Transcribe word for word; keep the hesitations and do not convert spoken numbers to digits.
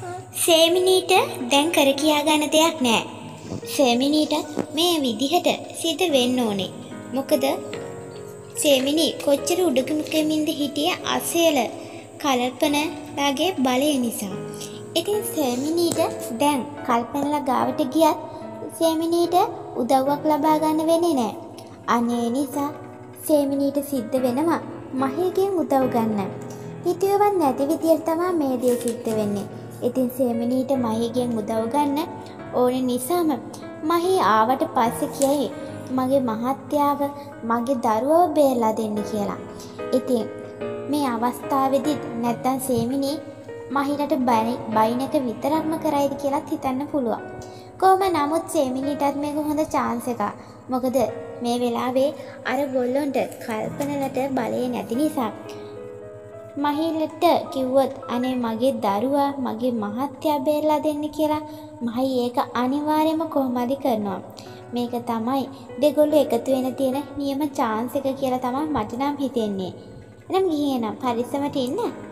සේමිනීට දැන් කර කියා ගන්න දෙයක් නැහැ. සේමිනීට මේ විදිහට සිද්ධ වෙන්න ඕනේ. මොකද සේමිනී කොච්චර උඩුකමින්ද හිටියේ අසේල කල්පනලාගේ බලය නිසා. ඉතින් සේමිනීට දැන් කල්පනලා ගාවට ගියත් සේමිනීට උදව්වක් ලබා ගන්න වෙන්නේ නැහැ. අනේ නිසා සේමිනීට සිද්ධ වෙනවා මහේගෙන් උදව් ගන්න. හිතුවවත් නැති විදියට තමයි මේ දේ සිද්ධ වෙන්නේ. ඉතින් සේමිනීට මහේගෙන් උදව් ගන්න ඕනේ නිසාම මහේ ආවට පස්සේ කියයි මගේ මහත්යාව මගේ දරුවව බේරලා දෙන්න කියලා. ඉතින් මේ අවස්ථාවේදී නැත්තම් සේමිනී මහිරට බයින් එක විතරක්ම කරයිද කියලාත් හිතන්න පුළුවන්. කොහොම නමුත් සේමිනීටත් මේක හොඳ chance එකක්. මොකද මේ වෙලාවේ අර ගොල්ලොන්ට කල්පනලට බලය නැති නිසා මහිලට කිව්වොත් අනේ මගේ දරුවා මගේ මහත්යා බේරලා දෙන්න කියලා මහයි ඒක අනිවාර්යයෙන්ම කොහොමද කරනවා. මේක තමයි දෙගොල්ලෝ එකතු වෙන තියෙන නියම chance එක කියලා තමයි මට නම් හිතෙන්නේ. එනම් ගිහින් එනම් පරිස්සමට ඉන්න.